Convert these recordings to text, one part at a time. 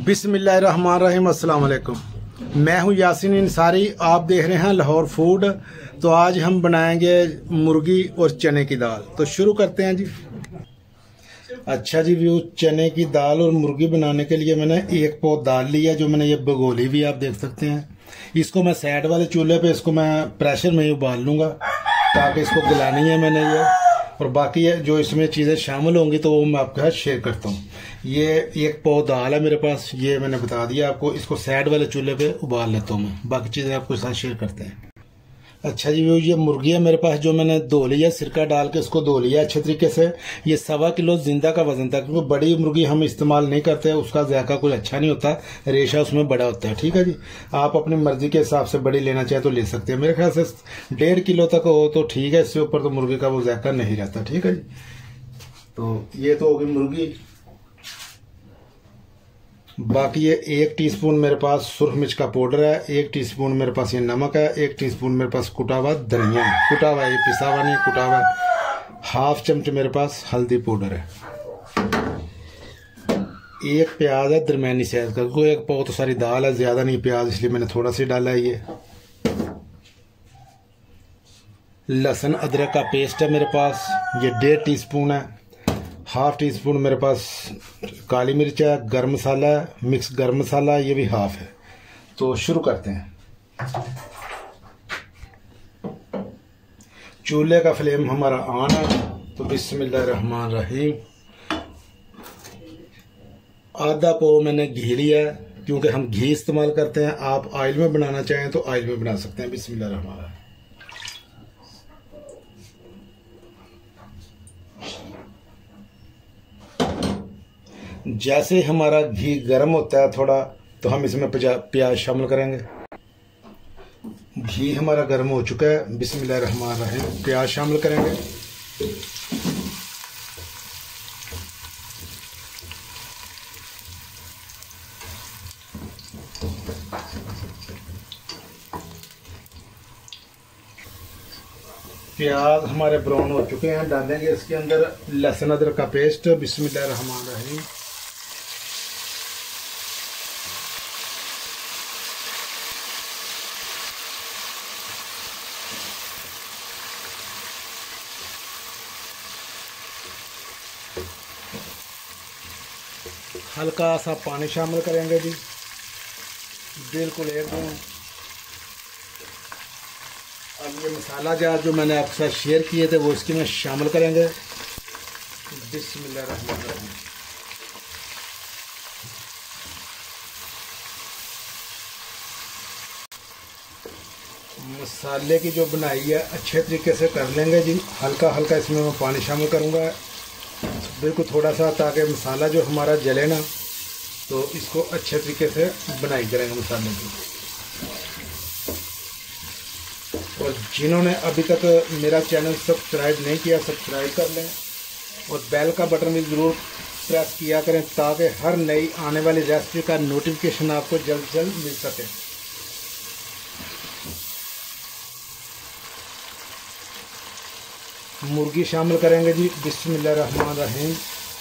बिस्मिल्लाहिर्रहमानिर्रहीम। अस्सलाम वालेकुम। मैं हूं यासीन इंसारी, आप देख रहे हैं लाहौर फूड। तो आज हम बनाएंगे मुर्गी और चने की दाल। तो शुरू करते हैं जी। अच्छा जी व्यू, चने की दाल और मुर्गी बनाने के लिए मैंने एक पौ दाल लिया, जो मैंने ये भगोली भी आप देख सकते हैं। इसको मैं साइड वाले चूल्हे पे इसको मैं प्रेशर में ही उबाल लूँगा, ताकि इसको गलानी है मैंने ये। और बाकी जो इसमें चीज़ें शामिल होंगी तो वो मैं आपके साथ शेयर करता हूँ। ये एक पौ दाल है मेरे पास, ये मैंने बता दिया आपको। इसको साइड वाले चूल्हे पे उबाल लेता हूँ मैं, बाकी चीज़ें आपके साथ शेयर करते हैं। अच्छा जी व्यू, ये मुर्गी है मेरे पास, जो मैंने धो लिया, सिरका डाल के इसको धो लिया अच्छे तरीके से। ये 1.25 किलो जिंदा का वजन था, क्योंकि बड़ी मुर्गी हम इस्तेमाल नहीं करते, उसका जायका कुछ अच्छा नहीं होता, रेशा उसमें बड़ा होता है। ठीक है जी, आप अपनी मर्जी के हिसाब से बड़ी लेना चाहे तो ले सकते हैं। मेरे ख्याल से 1.5 किलो तक हो तो ठीक है, इससे ऊपर तो मुर्गी का वो जायका नहीं रहता। ठीक है जी, तो ये तो होगी मुर्गी। बाकी ये 1 टीस्पून मेरे पास सुरख मिर्च का पाउडर है, 1 टीस्पून मेरे पास ये नमक है, 1 टीस्पून मेरे पास कुटा हुआ धनिया, कुटा हुआ, ये पिसा हुआ नहीं, कुटा हुआ। 1/2 चम्मच मेरे पास हल्दी पाउडर है। 1 प्याज है दरमियानी साइज का, क्योंकि एक बहुत सारी दाल है, ज्यादा नहीं प्याज, इसलिए मैंने थोड़ा सा डाला है। ये लहसुन अदरक का पेस्ट है मेरे पास, ये 1.5 टीस्पून है। 1/2 टीस्पून मेरे पास काली मिर्च है, गरम मसाला है, मिक्स गरम मसाला, ये भी 1/2 है। तो शुरू करते हैं। चूल्हे का फ्लेम हमारा ऑन है, तो बिस्मिल्लाहिर्रहमानिर्रहीम। आधा पौ मैंने घी लिया है, क्योंकि हम घी इस्तेमाल करते हैं। आप ऑयल में बनाना चाहें तो ऑयल में बना सकते हैं। बिस्मिल्लाहिर्रहमानिर्रहीम। जैसे हमारा घी गर्म होता है थोड़ा, तो हम इसमें प्याज शामिल करेंगे। घी हमारा गर्म हो चुका है, बिस्मिल्लाहिर्रहमानिर्रहीम। प्याज शामिल करेंगे। प्याज हमारे ब्राउन हो चुके हैं, डालेंगे इसके अंदर लहसुन अदरक का पेस्ट। बिस्मिल्लाहिर्रहमानिर्रहीम। हल्का सा पानी शामिल करेंगे जी, बिल्कुल एकदम। अब ये मसाला जार जो मैंने आपके साथ शेयर किए थे, वो इसके में शामिल करेंगे। बिस्मिल्लाहिर्रहमानिर्रहीम। मसाले की जो बनाई है अच्छे तरीके से कर लेंगे जी। हल्का हल्का इसमें मैं पानी शामिल करूंगा, बिल्कुल थोड़ा सा, ताकि मसाला जो हमारा जले ना, तो इसको अच्छे तरीके से बनाई करेंगे मसाले की। और जिन्होंने अभी तक मेरा चैनल सब्सक्राइब नहीं किया, सब्सक्राइब कर लें, और बेल का बटन भी ज़रूर प्रेस किया करें, ताकि हर नई आने वाली रेसिपी का नोटिफिकेशन आपको जल्द से जल्द मिल सके। मुर्गी शामिल करेंगे जी, बिस्मिल्लाहिर्रहमानिर्रहीम।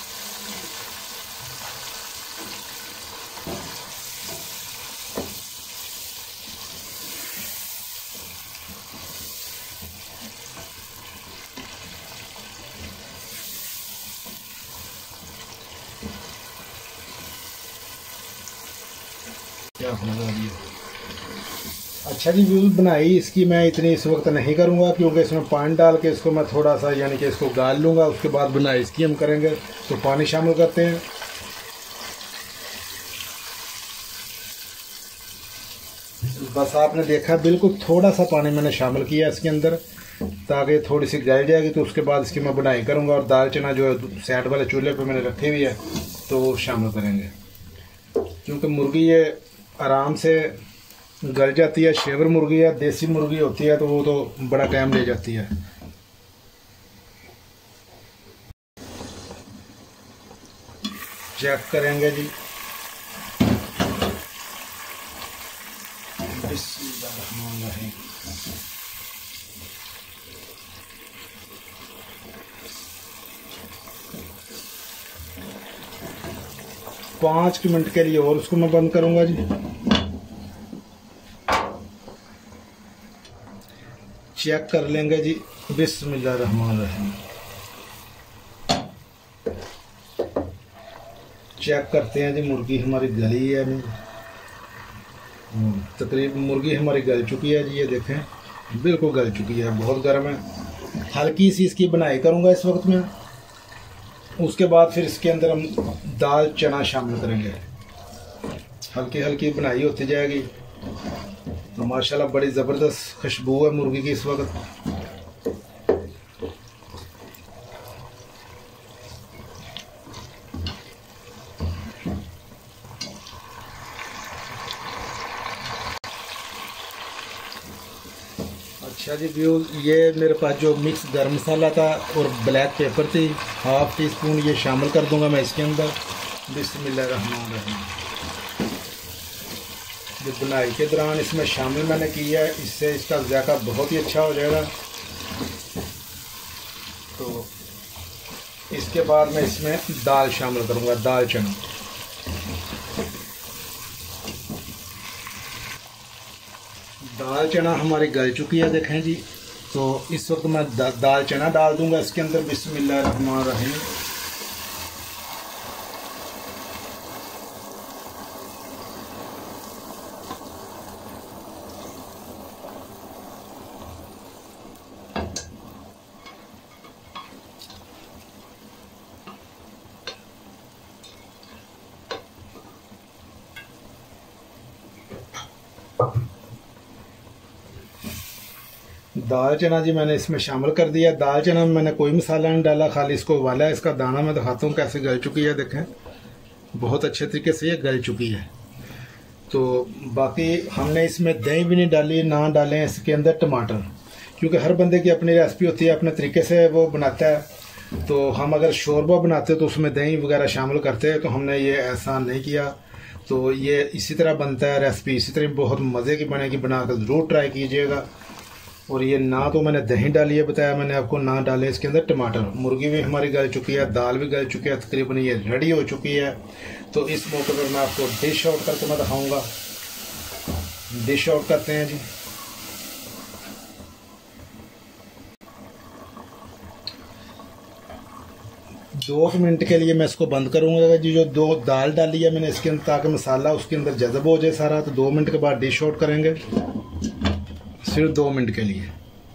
अच्छा जी व्यू, बनाई इसकी मैं इतनी इस वक्त नहीं करूंगा, क्योंकि इसमें पानी डाल के इसको मैं थोड़ा सा यानी कि इसको गाल लूंगा, उसके बाद बनाई इसकी हम करेंगे। तो पानी शामिल करते हैं। बस आपने देखा, बिल्कुल थोड़ा सा पानी मैंने शामिल किया इसके अंदर, ताकि थोड़ी सी गल जाएगी, तो उसके बाद इसकी मैं बनाई करूंगा। और दाल चना जो है साइड वाले चूल्हे पे मैंने रखी हुई है, तो वो शामिल करेंगे, क्योंकि मुर्गी ये आराम से गल जाती है। शेवर मुर्गी है, देसी मुर्गी होती है, तो वो तो बड़ा टाइम ले जाती है। चेक करेंगे जी। बिस्मिल्लाहिर्रहमानिर्रहीम। 5 मिनट के लिए और उसको मैं बंद करूंगा जी। चेक कर लेंगे जी। बिस्मिल्लाहिर्रहमानिर्रहीम। चेक करते हैं जी, मुर्गी हमारी गली है नहीं। तकरीबन मुर्गी हमारी गल चुकी है जी, ये देखें बिल्कुल गल चुकी है, बहुत गर्म है। हल्की सी इसकी बनाई करूँगा इस वक्त में। उसके बाद फिर इसके अंदर हम दाल चना शामिल करेंगे। हल्की हल्की बनाई होती जाएगी। तो माशाल्लाह बड़ी ज़बरदस्त खुशबू है मुर्गी की इस वक्त। अच्छा जी व्यूज़, ये मेरे पास जो मिक्स गर्म मसाला था और ब्लैक पेपर थी, 1/2 टीस्पून ये शामिल कर दूंगा मैं इसके अंदर। बिस्मिल्लाहिर्रहमानिर्रहीम। जो बुनाई के दौरान इसमें शामिल मैंने किया है, इससे इसका ज़ायका बहुत ही अच्छा हो जाएगा। तो इसके बाद मैं इसमें दाल शामिल करूँगा, दाल चना। दाल चना हमारी गल चुकी है देखें जी। तो इस वक्त मैं दाल चना डाल दूंगा इसके अंदर। बिस्मिल्लाहिर्रहमानिर्रहीम। दाल चना जी मैंने इसमें शामिल कर दिया। दाल चना में मैंने कोई मसाला नहीं डाला, खाली इसको उबाला है। इसका दाना मैं दिखाता हूँ कैसे गल चुकी है, देखें बहुत अच्छे तरीके से ये गल चुकी है। तो बाकी हमने इसमें दही भी नहीं डाली, ना डालें इसके अंदर टमाटर, क्योंकि हर बंदे की अपनी रेसिपी होती है, अपने तरीके से वो बनाता है। तो हम अगर शोरबा बनाते तो उसमें दही वगैरह शामिल करते हैं, तो हमने ये ऐसा नहीं किया। तो ये इसी तरह बनता है, रेसिपी इसी तरह बहुत मज़े की बनेगी, बनाकर ज़रूर ट्राई कीजिएगा। और ये ना तो मैंने दही डाली है, बताया मैंने आपको, ना डाले इसके अंदर टमाटर। मुर्गी भी हमारी गल चुकी है, दाल भी गल चुकी है, तकरीबन ये रेडी हो चुकी है। तो इस मौके पर मैं आपको डिश आउट करके मैं दिखाऊंगा। डिश आउट करते हैं जी। दो मिनट के लिए मैं इसको बंद करूंगा जी। जो दो दाल डाली है मैंने इसके अंदर, ताकि मसाला उसके अंदर जज़ब हो जाए सारा। तो 2 मिनट के बाद डिश आउट करेंगे, सिर्फ 2 मिनट के लिए।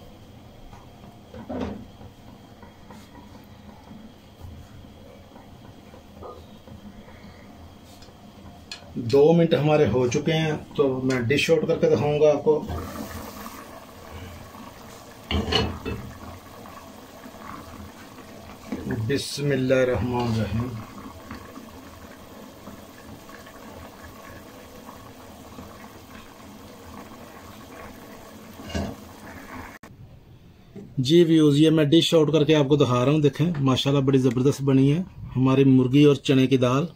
दो मिनट हमारे हो चुके हैं, तो मैं डिश आउट करके दिखाऊंगा आपको। बिस्मिल्लाहिर्रहमानिर्रहीम। जी व्यूज़, ये मैं डिश आउट करके आपको दिखा रहा हूँ। देखें माशाल्लाह बड़ी ज़बरदस्त बनी है हमारी मुर्गी और चने की दाल।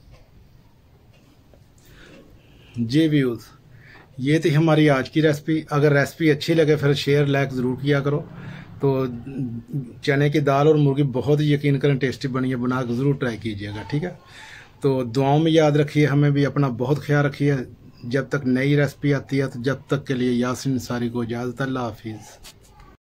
जी व्यूज़, ये थी हमारी आज की रेसिपी। अगर रेसिपी अच्छी लगे फिर शेयर लाइक ज़रूर किया करो। तो चने की दाल और मुर्गी बहुत ही यकीन करें टेस्टी बनी है, बना कर ज़रूर ट्राई कीजिएगा, ठीक है। तो दुआओं में याद रखिए, हमें भी अपना बहुत ख्याल रखिए। जब तक नई रेसिपी आती है, तो जब तक के लिए यासिन अंसारी को इजाज़त। अल्लाह हाफिज़।